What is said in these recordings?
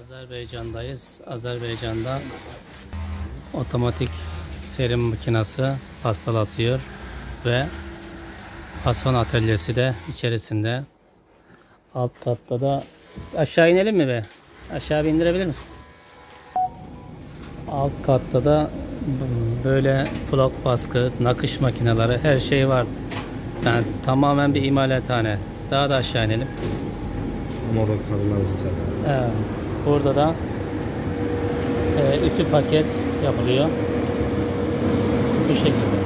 Azerbaycan'dayız. Azerbaycan'da otomatik serim makinesi pastalatıyor ve fason atölyesi de içerisinde. Alt katta da aşağı inelim mi be? Aşağı indirebilir misin? Alt katta da böyle flok baskı, nakış makineleri, her şey var. Yani tamamen bir imalathane. Daha da aşağı inelim. Orada kadınlar uzun çağırıyor. Evet. Burada da ütü paket yapılıyor. Bu şekilde.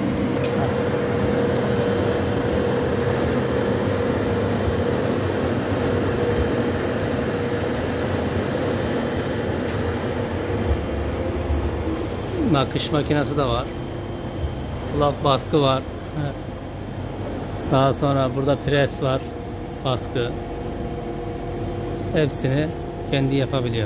Nakış makinesi de var. Flok baskı var. Daha sonra burada pres var. Baskı. Hepsini kendi yapabiliyor.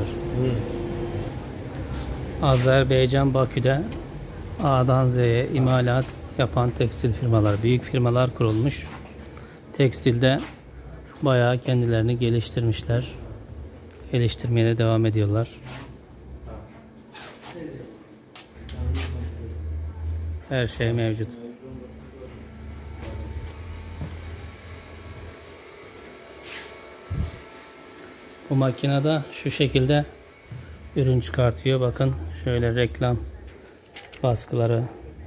Azerbaycan Bakü'de A'dan Z'ye imalat yapan tekstil firmalar, büyük firmalar kurulmuş. Tekstilde bayağı kendilerini geliştirmişler. Geliştirmeye de devam ediyorlar. Her şey mevcut. Bu makinede şu şekilde ürün çıkartıyor. Bakın şöyle reklam baskıları,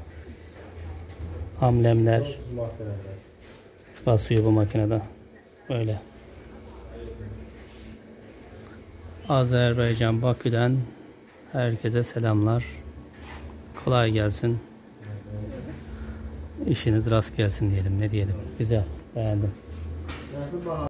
amblemler basıyor bu makinede. Böyle. Azerbaycan Bakü'den herkese selamlar. Kolay gelsin. İşiniz rast gelsin diyelim. Ne diyelim? Güzel. Beğendim.